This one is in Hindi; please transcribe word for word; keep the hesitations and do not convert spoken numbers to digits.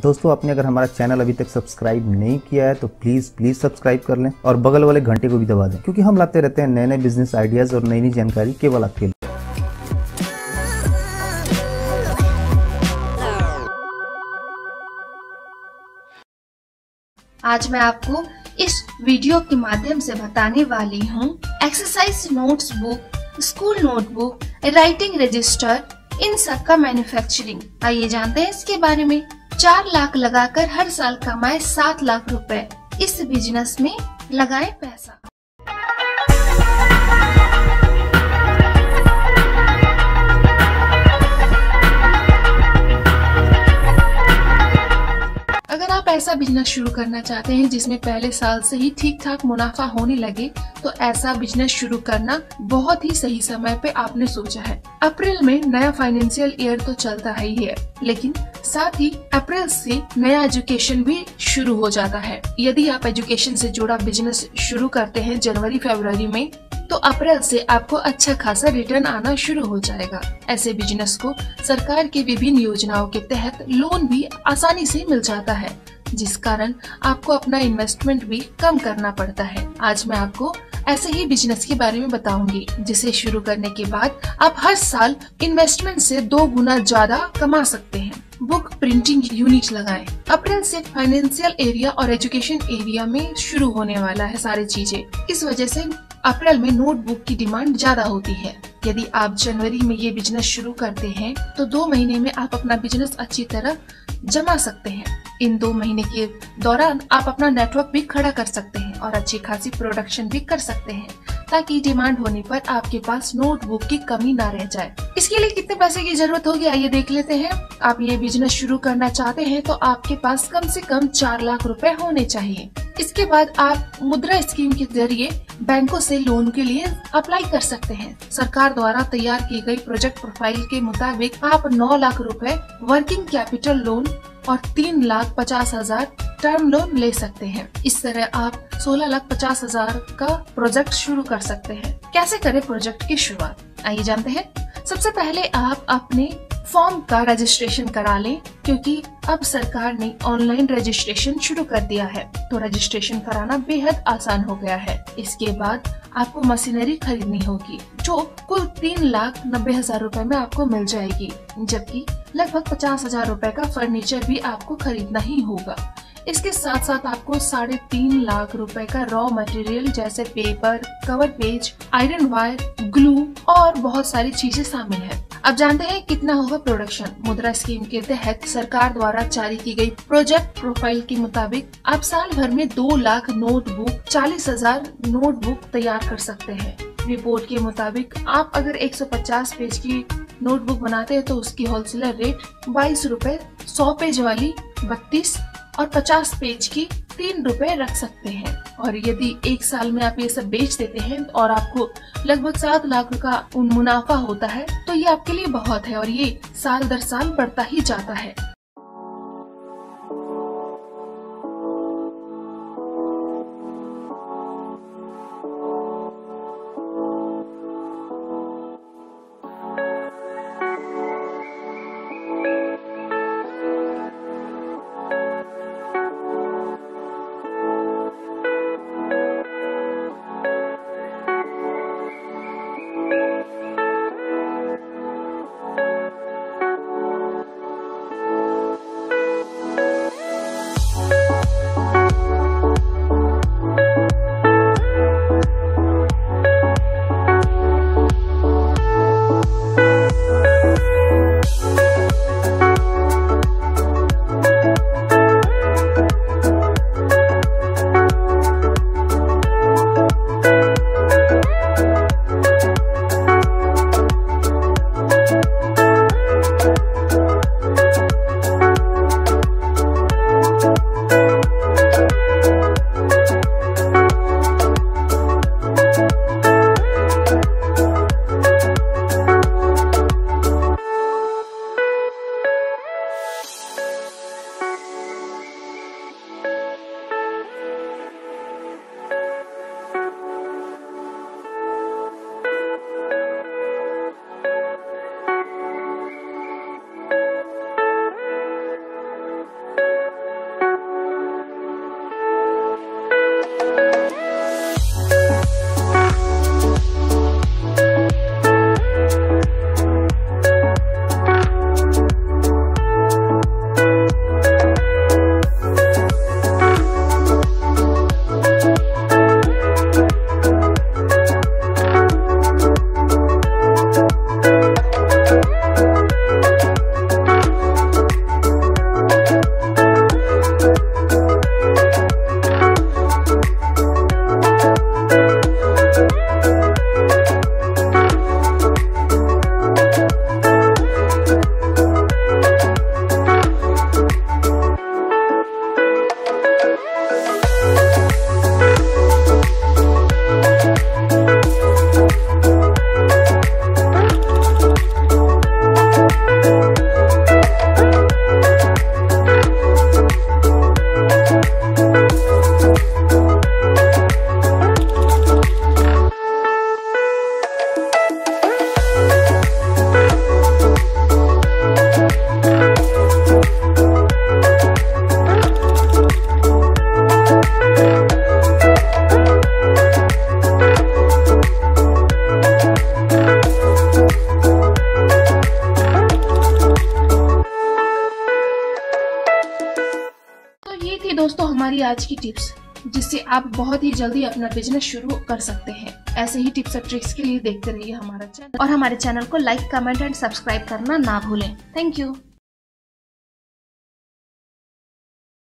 दोस्तों आपने अगर हमारा चैनल अभी तक सब्सक्राइब नहीं किया है तो प्लीज प्लीज सब्सक्राइब कर लें और बगल वाले घंटे को भी दबा दें, क्योंकि हम लाते रहते हैं नए नए बिजनेस आइडियाज और नई नई जानकारी केवल आपके लिए। आज मैं आपको इस वीडियो के माध्यम से बताने वाली हूँ exercise notes book, school notebook, writing register, इन सब का मैन्युफैक्चरिंग। आइए जानते हैं इसके बारे में। चार लाख लगाकर हर साल कमाए सात लाख रुपए, इस बिजनेस में लगाए पैसा। अगर आप ऐसा बिजनेस शुरू करना चाहते हैं जिसमें पहले साल से ही ठीक ठाक मुनाफा होने लगे, तो ऐसा बिजनेस शुरू करना बहुत ही सही समय पे आपने सोचा है। अप्रैल में नया फाइनेंशियल ईयर तो चलता है ही है, लेकिन साथ ही अप्रैल से नया एजुकेशन भी शुरू हो जाता है। यदि आप एजुकेशन से जुड़ा बिजनेस शुरू करते हैं जनवरी फरवरी में, तो अप्रैल से आपको अच्छा खासा रिटर्न आना शुरू हो जाएगा। ऐसे बिजनेस को सरकार की विभिन्न योजनाओं के तहत लोन भी आसानी से मिल जाता है, जिस कारण आपको अपना इन्वेस्टमेंट भी कम करना पड़ता है। आज मैं आपको ऐसे ही बिजनेस के बारे में बताऊंगी, जिसे शुरू करने के बाद आप हर साल इन्वेस्टमेंट से दो गुना ज्यादा कमा सकते हैं। बुक प्रिंटिंग यूनिट लगाएं। अप्रैल से फाइनेंशियल एरिया और एजुकेशन एरिया में शुरू होने वाला है सारी चीजें। इस वजह से अप्रैल में नोटबुक की डिमांड ज्यादा होती है। यदि आप जनवरी में ये बिजनेस शुरू करते हैं तो दो महीने में आप अपना बिजनेस अच्छी तरह जमा सकते हैं। इन दो महीने के दौरान आप अपना नेटवर्क भी खड़ा कर सकते हैं और अच्छी खासी प्रोडक्शन भी कर सकते हैं, ताकि डिमांड होने पर आपके पास नोटबुक की कमी ना रह जाए। इसके लिए कितने पैसे की जरूरत होगी, आइए देख लेते हैं। आप ये बिजनेस शुरू करना चाहते हैं तो आपके पास कम से कम चार लाख रुपए होने चाहिए। इसके बाद आप मुद्रा स्कीम के जरिए बैंकों से लोन के लिए अप्लाई कर सकते हैं। सरकार द्वारा तैयार की गई प्रोजेक्ट प्रोफाइल के मुताबिक आप नौ लाख रुपए वर्किंग कैपिटल लोन और तीन लाख पचास हजार टर्म लोन ले सकते हैं। इस तरह आप सोलह लाख पचास हजार का प्रोजेक्ट शुरू कर सकते हैं। कैसे करें प्रोजेक्ट की शुरुआत, आइए जानते हैं। सबसे पहले आप अपने फॉर्म का रजिस्ट्रेशन करा लें, क्योंकि अब सरकार ने ऑनलाइन रजिस्ट्रेशन शुरू कर दिया है, तो रजिस्ट्रेशन कराना बेहद आसान हो गया है। इसके बाद आपको मशीनरी खरीदनी होगी, जो कुल तीन लाख नब्बे हजार रूपए में आपको मिल जाएगी, जबकि लगभग पचास हजार रूपए का फर्नीचर भी आपको खरीदना ही होगा। इसके साथ साथ आपको साढ़े तीन लाख रुपए का रॉ मटेरियल जैसे paper, cover page, iron wire, glue और बहुत सारी चीजें शामिल है। अब जानते हैं कितना होगा प्रोडक्शन। मुद्रा स्कीम के तहत सरकार द्वारा जारी की गई प्रोजेक्ट प्रोफाइल के मुताबिक आप साल भर में दो लाख नोटबुक, चालीस हजार नोटबुक तैयार कर सकते हैं। रिपोर्ट के मुताबिक आप अगर एक सौ पचास पेज की नोटबुक बनाते हैं तो उसकी होलसेलर रेट बाईस रूपए, सौ पेज वाली बत्तीस और पचास पेज की तीन रुपए रख सकते हैं। और यदि एक साल में आप ये सब बेच देते हैं और आपको लगभग सात लाख का मुनाफा होता है, तो ये आपके लिए बहुत है और ये साल दर साल बढ़ता ही जाता है। हमारी आज की टिप्स, जिससे आप बहुत ही जल्दी अपना बिजनेस शुरू कर सकते हैं। ऐसे ही टिप्स और ट्रिक्स के लिए देखते रहिए हमारा चैनल और हमारे चैनल को लाइक, कमेंट एंड सब्सक्राइब करना ना भूलें। Thank you.